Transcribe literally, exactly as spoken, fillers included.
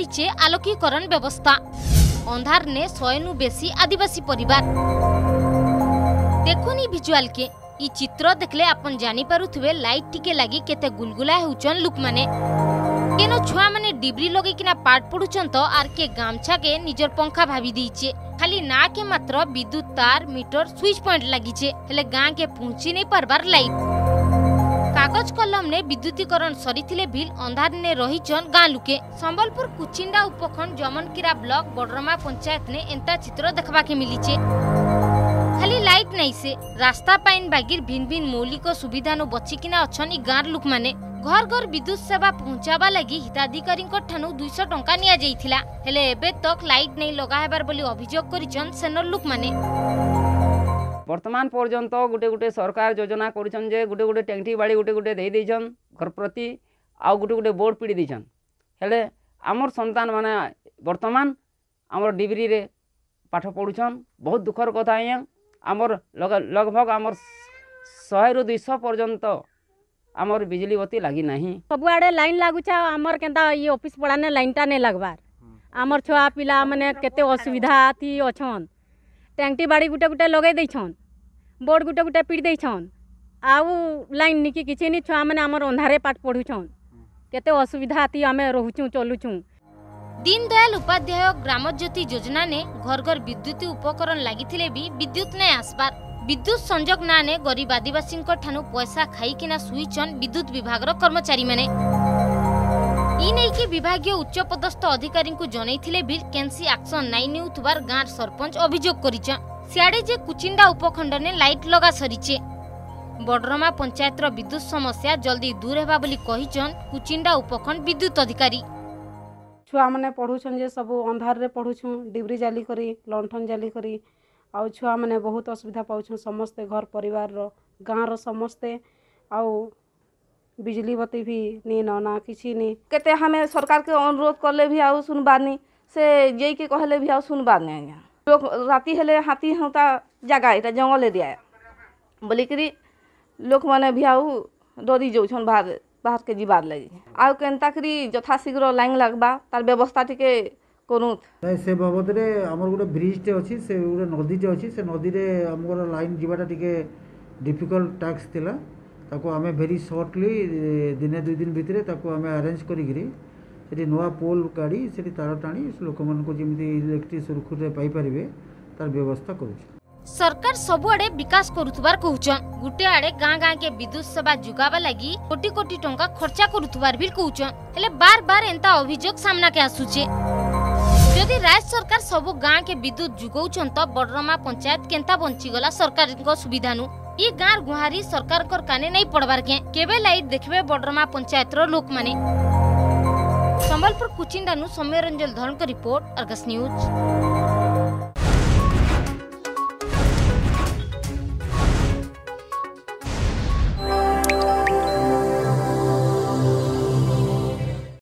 सारी आलोकीकरण व्यवस्था। अंधार ने सौ नु बेसी आदिवासी परिवार। देखुनी विजुअल के ई चित्र देखले अपन जानी पारुथबे लाइट टिके लागी केते गुलगुला हेउचन लोक माने। केनो छुआ माने डिब्री लगे किना पाठ पढुचन तो आर के गामछा के निजर पंखा भाभी दीचे। खाली ना के मात्र विद्युत तार मीटर स्विच पॉइंट लागिचे हेले गां के पहुंची नहीं पारबार लाइट। कागज कलम ने विद्युतीकरण सरीथिले भी अंधार ने रहीचन गां लुके। संबलपुर कुचिंडा उपखंड जमनकिरा ब्लॉक बडरमा पंचायत ने एंता चित्र देखबा के मिलीचे। खाली लाइट नहीं से रास्ता पाइन बागिर भिन्न भिन्न मौलिक सुविधा नु बचिकिना अछन ई गांर लोक माने। घर घर विद्युत सेवा पहुंचाबा लगी हिताधिकारी ठानु दो सौ टंका निया जाइथिला हेले एबे तक लाइट नहीं लगा हेबार बोली अभियोग करिचन सेनर लोक माने। वर्तमान पर्यंत गोटे गोटे सरकार योजना करिछन जे गोटे गोटे टैंकी बाड़ी गोटे गोटे दे देछन घर प्रति आ गोटे गोटे बोर्ड पीड़ी देछन हेले आमर संतान माने वर्तमान आमर डिग्री रे पाठ पढुछन। बहुत दुखर कथा है आमर लगभग आमर सौ रु दो सौ पर्यंत आमर बिजली बत्ती लगी नहीं। सब आड़े लाइन लागुचा आमर केंता ये ऑफिस पड़ाने लाइन टा नहीं लगबार। आमर छुआ पिला माने केते असुविधा थी अछन। टैंकी बाड़ी गुटे गुटे लगे दैछन बोर्ड गुटे गुटे पीड़ दैछन आउ लाइन निकी किछि नि छुआ माने आमर अंधारे पाठ पढुछन केते असुविधा थी आमे रहूछु चलुछु। दीनदयाल उपाध्याय ग्राम ज्योति योजना ने घर घर विद्युत उपकरण लागिथिले भी विद्युत नहीं आसबार। विद्युत संजोग ना ने गरीब आदिवासी ठानु पैसा खाई किना सुईचन विद्युत विभाग रो कर्मचारी माने। ई नै कि विभागीय उच्च पदस्थ अधिकारी को जनैथिले भी केनसी एक्शन नाइ नेउथबार गांर सरपंच अभियोग करिछन। सियाडे जे कुचिंडा उपखंड ने लाइट लगा सरीचे। बडरमा पंचायत रो विद्युत समस्या जल्दी दूर हेबा बोली कहिछन कुचिंडा उपखंड विद्युत अधिकारी। छुआ माने पढुछन जे सब अंधार रे पढुछु डिब्री जाली करी लंठन जाली करी आउ छुआ माने बहुत असुविधा पाउछन समस्ते घर परिवार रो गां रो समस्ते आउ बिजली बत्ती भी नी नना किछि नी केते हमें सरकार के अनुरोध करले भी आउ सुनबानी से जेई के कहले भी आउ सुनबानी लोग राती हेले हाथी होता जगह एटा जंगल एरिया बोली करी लोक माने भी आउ डरी जोछन बाहर बाहर के जीवार लगी आउ केनता करी यथाशीघ्र लाइन लगबा तार व्यवस्था टिके करूँ से बाबद रे हमर गोटे ब्रिज टे अछि से गोटे नदी टे अछि से नदी रे हमर लाइन जीवाटा टिके डिफिकल्ट टास्क थिला ताको हमें वेरी शॉर्टली दिने दुई दिन भितरे ताको हमें अरेंज करी गिरी सेठी नवा पोल गाड़ी सेठी तार टाणी लोक मन को जेमिति इलेक्ट्रिक सुरक्षित रे पाई परिबे तार व्यवस्था करू। सरकार सबुआडे विकास करुथबार कहउचन गुटे आडे गां गां के विद्युत सेवा जुगाबा लगी कोटी कोटी टंका खर्चा करुथबार भी कहउचन हेले बार बार एंता अभियोग सामना के आसुचे। यदि राज्य सरकार सबु गां के विद्युत जुगौचन तो बडरमा पंचायत केंता बंची गला सरकार को सुविधा नु ई गां गुहारी सरकार कर काने नहीं पड़बार के केबे लाइट देखबे बडरमा पंचायत रो लोक माने। संबलपुर कुचिंडा नु सौम्य रंजन धन को रिपोर्ट अर्गस न्यूज।